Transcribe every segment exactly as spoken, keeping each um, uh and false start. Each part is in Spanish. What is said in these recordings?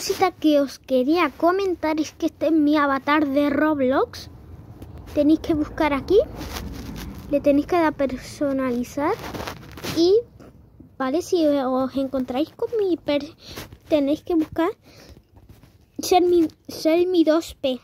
cosita que os quería comentar es que este es mi avatar de Roblox. Tenéis que buscar aquí, le tenéis que dar personalizar y, vale, si os encontráis con mi per tenéis que buscar ser mi, ser mi dos P.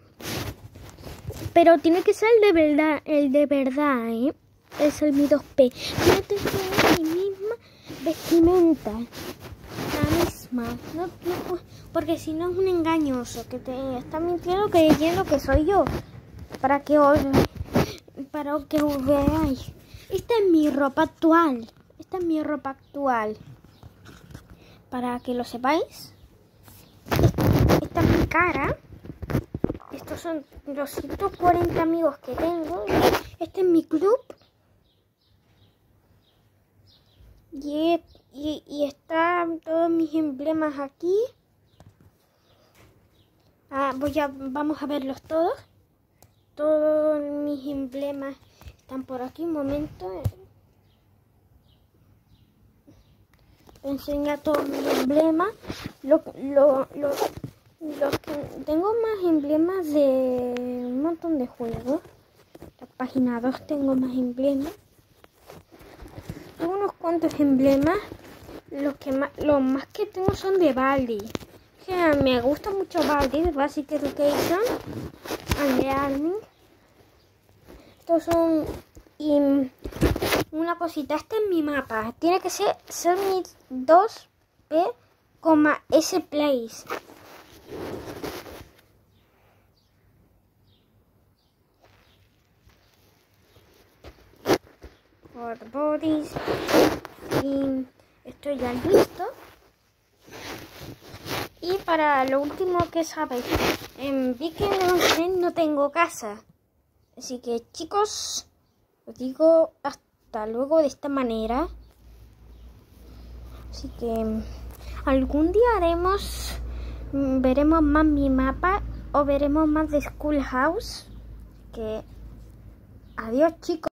Pero tiene que ser el de verdad, el de verdad, ¿eh? Es el mi dos P. Tiene que tener mi misma vestimenta. La misma. No, no, porque si no es un engañoso que te está mintiendo creyendo que soy yo. Para que os, para que os veáis. Esta es mi ropa actual. Esta es mi ropa actual. Para que lo sepáis. Esta es mi cara. Estos son los ciento cuarenta amigos que tengo. Este es mi club. Y, y, y están todos mis emblemas aquí. Ah, voy a, vamos a verlos todos. Todos mis emblemas están por aquí. Un momento. Enseña todos mis emblemas. Lo, lo, lo, los que tengo más emblemas de un montón de juegos. La página dos tengo más emblemas. Tengo unos cuantos emblemas. Los que más, los más que tengo son de Baldi. O sea, me gusta mucho Baldi, de Basic Education and Learning. Estos son. Y una cosita, este es mi mapa. Tiene que ser, ser mi dos P, S place. For bodies. Y esto ya listo. Y para lo último que sabéis, en Viking no tengo casa. Así que chicos, os digo hasta luego de esta manera. Así que algún día haremos, veremos más mi mapa o veremos más de Schoolhouse. Que adiós chicos.